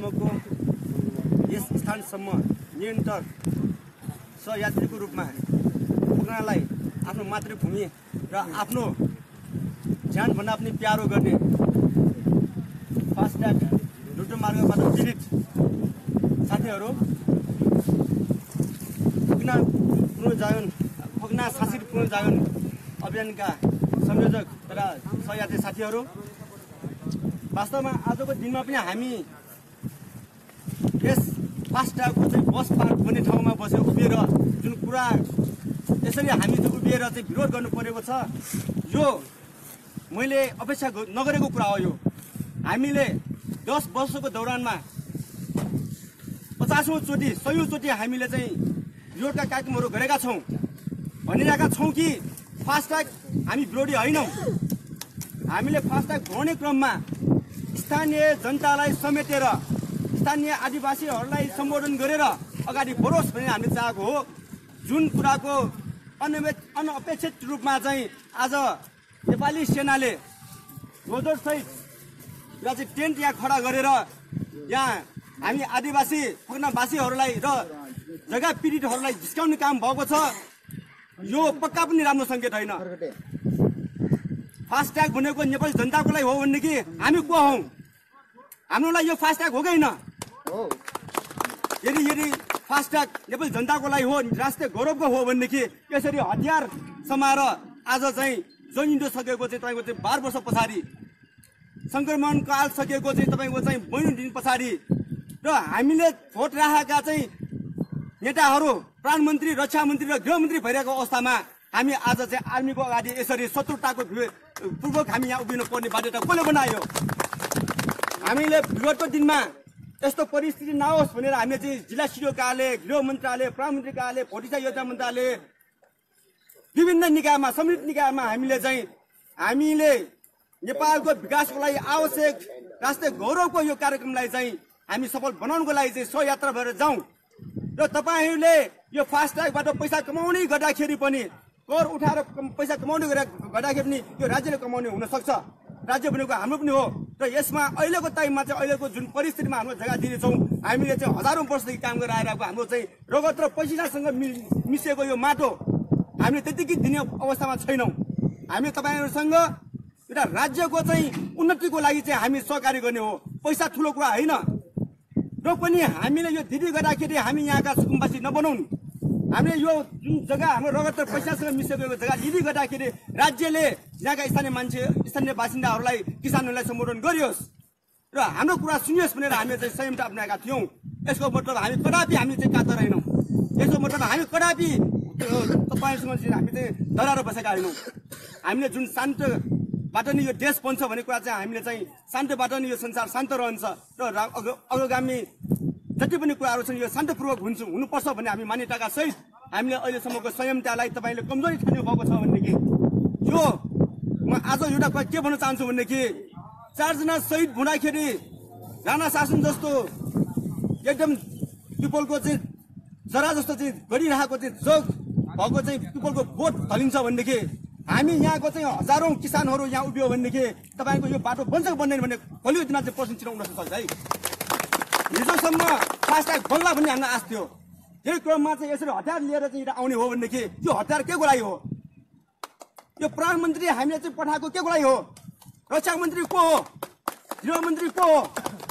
अहिलेसम्मको यस स्थानसम्म निरन्तर सहयात्रीको रूपमा पुग्नलाई आफ्नो मातृभूमि र आफ्नो ज्यानभन्दा पनि प्यारो गर्ने फास्ट्याग रुटो मार्गबाट पीडित साथीहरू फुक्ना शासित पुनर्जागरण अभियानका संयोजक तथा सहयात्री साथीहरू, वास्तवमा आजको दिनमा पनि हामी यस फास्ट्यागको चाहिँ बस पार्क भन्ने ठाउँमा बसेर उभिएर जुन कुरा यसरी हामी चाहिँ उभिएर चाहिँ विरोध गर्नु परेको छ, यो मैले अपेक्षा नगरेको कुरा हो। यो हामीले 10 वर्षको दौरानमा 50औं चोटि 100औं चोटि हामीले चाहिँ विरोधका कार्यक्रमहरू गरेका छौँ, भनिरहेका छौँ कि फास्ट्याग हामी विरोधी होइनौँ। हामीले फास्ट्याग बनाउने क्रममा स्थानीय जनतालाई समेटेर स्थानीय आदिवासीहरूलाई सम्बोधन गरेर अगाडि बढोस् भन्ने हामीले चाहेको हो। जुन कुराको अनअपेक्षित रूपमा चाहिँ आज नेपाली सेनाले रोजरसहित एउटा चाहिँ टेन्ट यहाँ खडा गरेर यहाँ हामी आदिवासी फुक्नावासीहरूलाई र जग्गा पीडितहरूलाई जिस्काउने काम भएको छ, यो पक्का पनि राम्रो सङ्केत होइन। फास्ट्याग भनेको नेपाली जनताको लागि हो भनेदेखि हामी को हौँ? हाम्रो लागि यो फास्ट्याग हो कि होइन? यदि फास्ट्याग नेपाली जनताको लागि हो, राष्ट्रिय गौरवको हो भनेदेखि यसरी हतियार समाएर आज चाहिँ जन्जिँदो सकेको चाहिँ तपाईँको चाहिँ 12 वर्ष पछाडि, सङ्क्रमण काल सकेको चाहिँ तपाईँको चाहिँ 9 दिन पछाडि र हामीले भोट राखेका चाहिँ नेताहरू प्रधानमन्त्री, रक्षा मन्त्री र गृहमन्त्री भइरहेको अवस्थामा हामी आज चाहिँ आर्मीको अगाडि यसरी शत्रुताको पूर्वक हामी यहाँ उभिनु पर्ने बाध्यता कसले बनायो? हामीले विगतको दिनमा यस्तो परिस्थिति नहोस् भनेर हामीले चाहिँ जिल्ला सिडिओ कार्यालय, गृह मन्त्रालय, प्रधानमन्त्री कार्यालय, भौतिक योजना मन्त्रालय, विभिन्न निकायमा, सम्मिलित निकायमा हामीले नेपालको विकासको लागि आवश्यक राष्ट्रिय गौरवको यो कार्यक्रमलाई चाहिँ हामी सफल बनाउनको लागि चाहिँ सहयात्रा भएर जाउँ। र तपाईँहरूले यो फास्ट्यागबाट पैसा कमाउने गर्दाखेरि पनि, कर उठाएर पैसा कमाउने गर्दाखेरि पनि यो राज्यले कमाउने हुनसक्छ। राज्य भनेको हाम्रो पनि हो र यसमा अहिलेको टाइममा चाहिँ अहिलेको जुन परिस्थितिमा हाम्रो जग्गा दिनेछौँ, हामीले चाहिँ हजारौँ वर्षदेखि काम गरेर आइरहेको हाम्रो चाहिँ रगत र पैसासँग मिसिएको यो माटो हामीले त्यतिकै दिने अवस्थामा छैनौँ। हामी तपाईँहरूसँग एउटा राज्यको चाहिँ उन्नतिको लागि चाहिँ हामी सहकारी गर्ने हो, पैसा ठुलो कुरा होइन। र पनि हामीले यो दिदी गर्दाखेरि हामी यहाँका सुकुम्बासी नबनाउँ। हामीले यो जुन जग्गा हाम्रो रगत र पैसासँग मिसिएको जग्गा दिदी गर्दाखेरि राज्यले यहाँका स्थानीय बासिन्दाहरूलाई, किसानहरूलाई सम्बोधन गरियोस् र हाम्रो कुरा सुनियोस् भनेर हामीले चाहिँ संयमता अपनाएका थियौँ। यसको मतलब हामी कदापि हामी चाहिँ कातर होइनौँ। यसको मतलब हामी कदापि तपाईँहरूसँग चाहिँ हामी चाहिँ डराएर बसेका होइनौँ। हामीले जुन शान्तबाट नै यो देश बन्छ भन्ने कुरा चाहिँ हामीले चाहिँ शान्तबाट नै यो संसार शान्त रहन्छ र अग्रगामी जति पनि कुराहरू छन् यो शान्तपूर्वक हुनुपर्छ भन्ने हामी मान्यताका सहित हामीले अहिलेसम्मको संयमतालाई तपाईँले कमजोरी ठान्नु भएको छ भनेदेखि यो म आज एउटा कुरा के भन्न चाहन्छु भनेदेखि 4 जना शहीद हुँदाखेरि राणा शासन जस्तो एकदम पिपलको चाहिँ जरा जस्तो चाहिँ गरिरहेको चाहिँ जोग भएको चाहिँ पिपलको बोट ढलिन्छ भनेदेखि हामी यहाँको चाहिँ हजारौं किसानहरू यहाँ उभियो भनेदेखि तपाईँको यो बाटो बन्छ कि बन्दैन भन्ने भोलिको दिनमा चाहिँ प्रश्न चिनाउन सक्छ है। हिजोसम्म फास्ट्याग बन्ला भन्ने हामीलाई आश थियो। यही क्रममा चाहिँ यसरी हतियार लिएर चाहिँ आउने हो भनेदेखि यो हतियार के को लागि हो? यो प्रधानमन्त्री हामीले चाहिँ पठाएको के को लागि हो? रक्षा मन्त्री को हो? गृहमन्त्री को हो?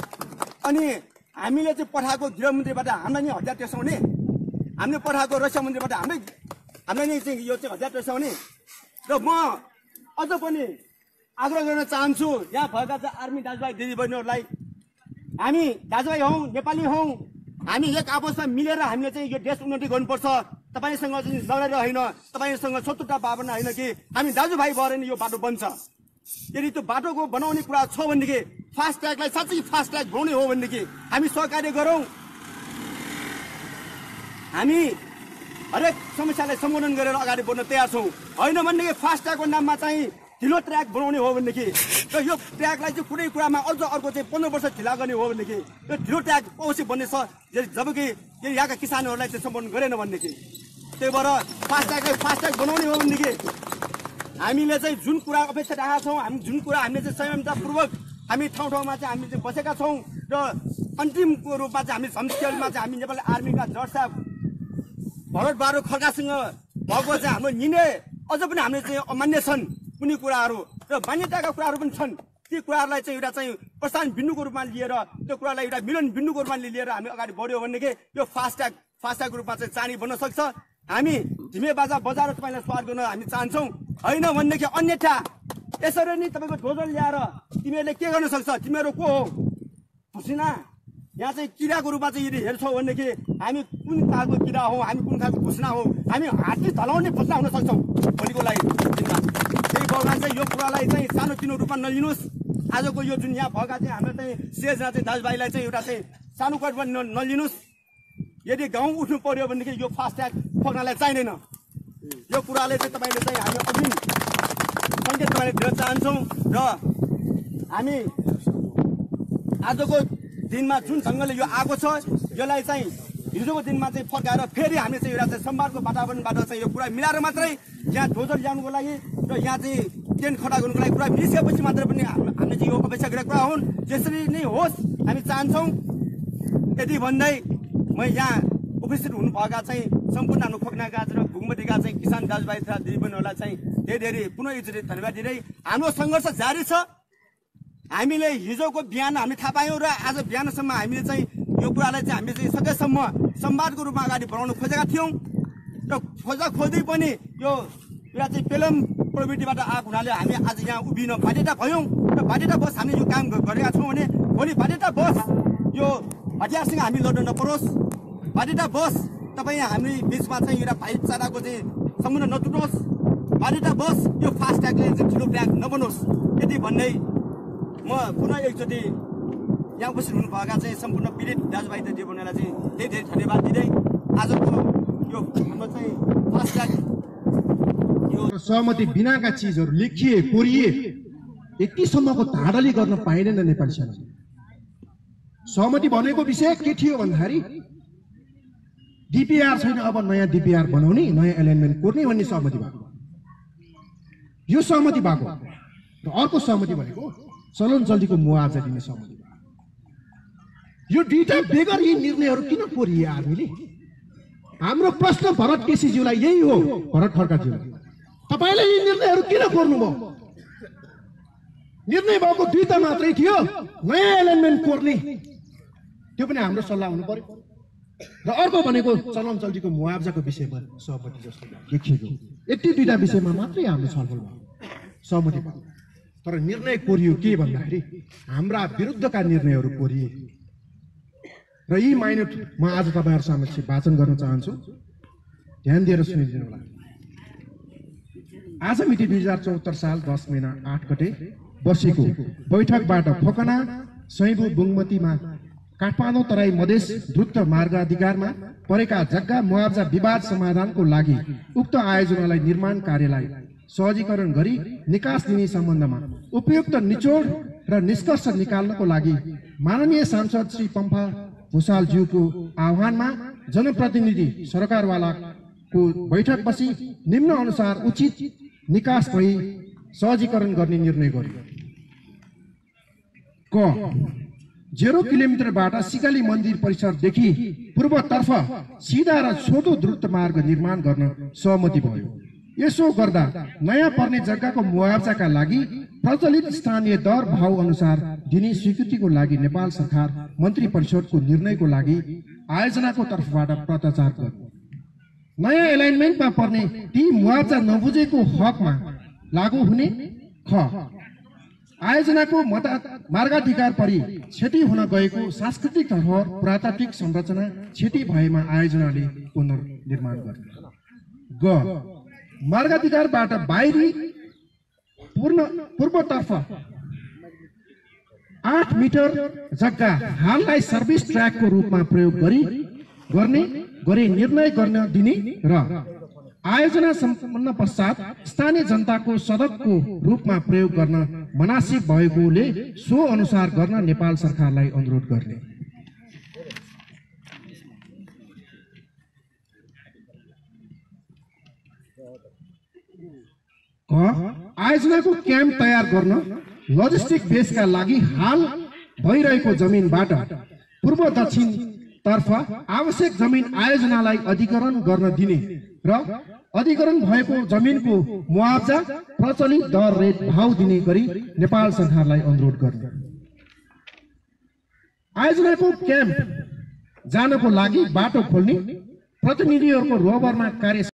अनि हामीले चाहिँ पठाएको गृहमन्त्रीबाट हामीलाई नै हतियार टेर्साउने, हामीले पठाएको रक्षा मन्त्रीबाट हामीलाई नै चाहिँ यो चाहिँ हतियार टेर्साउने। र म अझ पनि आग्रह गर्न चाहन्छु यहाँ भएका चाहिँ आर्मी दाजुभाइ दिदीबहिनीहरूलाई, हामी दाजुभाइ हौँ, नेपाली हौँ, हामी एक आपसमा मिलेर हामीले चाहिँ यो देश उन्नति गर्नुपर्छ। तपाईँसँग चाहिँ लडेर होइन, तपाईँसँग शत्रुता भावना होइन कि हामी दाजुभाइ भएर नै यो बाटो बन्छ। यदि त्यो बाटोको बनाउने कुरा छ भनेदेखि फास्ट्यागलाई साँच्चै फास्ट्याग बनाउने हो भनेदेखि हामी सहकार्य गरौँ। हामी हरेक समस्यालाई सम्बोधन गरेर अगाडि बढ्न तयार छौँ। होइन भनेदेखि फास्ट्यागको नाममा चाहिँ ढिलो ट्र्याक बनाउने हो भनेदेखि र यो ट्र्याकलाई चाहिँ कुनै कुरामा अझ अर्को चाहिँ 15 वर्ष ढिला गर्ने हो भनेदेखि यो ढिलो ट्र्याक अवश्य बन्नेछ, जबकि यहाँका किसानहरूलाई चाहिँ सम्बोधन गरेन भनेदेखि। त्यही भएर फास्ट्याग बनाउने हो भनेदेखि हामीले चाहिँ जुन कुरा अपेक्षा राखेका छौँ, जुन कुरा हामीले चाहिँ संयमतापूर्वक हामी ठाउँ ठाउँमा चाहिँ हामी चाहिँ बसेका छौँ र र अन्तिमको रूपमा चाहिँ हामी समस्यामा चाहिँ हामी नेपाली आर्मीका जज साहब भरत बहादुर खड्कासँग भएको चाहिँ हाम्रो निर्णय अझ पनि हामीले चाहिँ अमान्य छन् कुनै कुराहरू र मान्यताका कुराहरू पनि छन्। ती कुराहरूलाई चाहिँ एउटा चाहिँ प्रस्थान बिन्दुको रूपमा लिएर त्यो कुरालाई एउटा मिलन बिन्दुको रूपमा लिएर हामी अगाडि बढ्यो भनेदेखि यो फास्ट्यागको रूपमा चाहिँ चाँडी बन्न सक्छ। हामी ढिमे बाजा बजाएर तपाईँलाई स्वागत गर्न हामी चाहन्छौँ। होइन भनेदेखि अन्यथा यसरी नै तपाईँको ढोजल ल्याएर तिमीहरूले के गर्न सक्छ? तिमीहरू को हो? फुसिना यहाँ चाहिँ किराको रूपमा चाहिँ यदि हेर्छौ भनेदेखि हामी कुन खालको किरा हो, हामी कुन खालको फुस्ना हो, हामी हातले धलाउने फुस्ना हुन सक्छौँ भोलिको लागि दिनमा। त्यही भगवान् चाहिँ यो कुरालाई चाहिँ सानोतिनो रूपमा नलिनुहोस्। आजको यो जुन यहाँ भएका चाहिँ हाम्रो चाहिँ सेजना चाहिँ दाजुभाइलाई चाहिँ एउटा चाहिँ सानो कदमा नलिनुहोस्। यदि गाउँ उठ्नु पर्यो भनेदेखि यो फास्ट्याग फोक्नलाई चाहिँदैन। यो कुराले चाहिँ तपाईँले चाहिँ हामी अग्रिम सङ्केत तपाईँले दिन चाहन्छौँ र हामी आजको दिनमा जुन ढङ्गले यो आएको छ यसलाई चाहिँ हिजोको दिनमा चाहिँ फर्काएर फेरि हामी चाहिँ एउटा चाहिँ संवादको वातावरणबाट चाहिँ यो कुरा मिलाएर मात्रै यहाँ ध्वजल ल्याउनुको लागि र यहाँ चाहिँ टेन्ट खडा गर्नुको लागि कुरा मिसिएपछि मात्र पनि हामीले चाहिँ यो अपेक्षा गरेका कुरा हुन्। त्यसरी नै होस् हामी चाहन्छौँ। यदि भन्दै म यहाँ उपस्थित हुनुभएका चाहिँ सम्पूर्ण हाम्रो खोक्नाका र घुमबटीका चाहिँ किसान दाजुभाइ तथा दिदीबहिनीहरूलाई चाहिँ धेरै पुनः एकचोटि धन्यवाद दिँदै हाम्रो सङ्घर्ष जारी छ। हामीले हिजोको बिहान हामी थाहा पायौँ र आज बिहानसम्म हामीले चाहिँ यो कुरालाई चाहिँ हामीले चाहिँ सकेसम्म संवादको रूपमा अगाडि बढाउन खोजेका थियौँ र खोज्दै पनि यो एउटा चाहिँ पेलम प्रवृत्तिबाट आएको हुनाले हामी आज यहाँ उभिन बाध्यता भयौँ र बाध्यता बस हामीले यो काम गरेका छौँ भने भोलि बाध्यता बस यो हतियारसँग हामी लड्न नपरोस्। बाध्यता बस तपाईँ हामी बिचमा चाहिँ एउटा भाइचाराको चाहिँ सम्बन्ध नटुटोस्। बाध्यता बस यो फास्ट्यागले चाहिँ ठुलो ब्याग नबनोस्। यति भन्दै म पुनः एकचोटि यहाँ उपस्थित हुनुभएका चाहिँ सम्पूर्ण पीडित दाजुभाइ दिदीबहिनीलाई चाहिँ धेरै धन्यवाद दिँदै आजको यो हाम्रो चाहिँ फास्ट्याग यो सहमति बिनाका चिजहरू लेखिए कोरिए यतिसम्मको धाडली गर्न पाइँदैन नेपाली सेनाले। सहमति भनेको विषय के थियो भन्दाखेरि डिपिआर छैन, अब नयाँ डिपिआर बनाउने, नयाँ एलाइनमेन्ट कोर्ने भन्ने सहमति भएको। यो सहमति भएको र अर्को सहमति भनेको चलन चल्तीको मुआवजा दिने सहमति। यो दुईटा बेगर यी निर्णयहरू किन कोरिए आर्मीले? हाम्रो प्रश्न भरत केसीज्यूलाई यही हो, भरत खड्काज्यूलाई, तपाईँले यी निर्णयहरू किन कोर्नुभयो? निर्णय भएको दुईटा मात्रै थियो, नयाँ एलाइनमेन्ट कोर्ने, त्यो पनि हाम्रो सल्लाह हुनु पर्यो र अर्को भनेको चलन चल्तीको मुआवजाको विषयमा सहमति जस्तो देखिएको। यति दुईटा विषयमा मात्रै हाम्रो छलफल भयो, सहमति भयो। तर निर्णय कोरियो के भन्दाखेरि हाम्रा विरुद्धका निर्णयहरू कोरिए र यी माइनट म आज तपाईँहरू समक्ष वाचन गर्न चाहन्छु, ध्यान दिएर सुनिदिनु होला। आज मिति 2074 साल 10 महिना 8 गते बसेको बैठकबाट फकना सैबु बुङमतीमा काठमाडौँ तराई मधेस द्रुत मार्ग अधिकारमा परेका जग्गा मुआवजा विवाद समाधानको लागि उक्त आयोजनालाई निर्माण कार्यलाई सहजीकरण गरी निकास दिने सम्बन्धमा उपयुक्त निचोड र निष्कर्ष निकाल्नको लागि माननीय सांसद श्री पम्फा भुषालज्यूको आह्वानमा जनप्रतिनिधि सरकारवालाको बैठक बसी निम्न अनुसार उचित निकास भई सहजीकरण गर्ने निर्णय गर्यो। क 0 किलोमिटरबाट सिकाली मन्दिर परिसरदेखि पूर्वतर्फ सिधा र छोटो द्रुत मार्ग निर्माण गर्न सहमति भयो। यसो गर्दा नयाँ पर्ने जग्गाको मुआवजाका लागि प्रचलित स्थानीय दर भाव अनुसार दिने स्वीकृतिको लागि नेपाल सरकार मन्त्री परिषदको निर्णयको लागि आयोजनाको तर्फबाट पत्राचार गर्यो। नयाँ एलाइनमेन्टमा पर्ने ती मुआवजा नबुझेको हकमा लागू हुने। ख आयोजनाको मार्गाधिकार परि क्षति हुन गएको सांस्कृतिक धरोहर पुरातात्विक संरचना क्षति भएमा आयोजनाले पुनर्निर्माण गर्ने। ग मार्गाधिकारबाट बाहिरी पूर्वतर्फ 8 मिटर जग्गा हाललाई सर्भिस ट्र्याकको रूपमा प्रयोग गरे निर्णय गर्न दिने र आयोजना सम्पन्न पश्चात स्थानीय जनताको सडकको रूपमा प्रयोग गर्न मनासिब भएकोले सो अनुसार गर्न नेपाल सरकारलाई अनुरोध गर्ने। आयोजनाको क्याम्प तयार गर्न लजिस्टिक बेसका लागि हाल भइरहेको जमिनबाट पूर्व दक्षिण तर्फ आवश्यक जमिन आयोजनालाई अधिग्रहण गर्न दिने र अधिग्रहण भएको जमिनको मुआवजा प्रचलित दर रेट भाव दिने गरी नेपाल सरकारलाई अनुरोध गर्ने। आयोजनाको क्याम्प जानको लागि बाटो खोल्ने प्रतिनिधिहरूको रोभरमा कार्य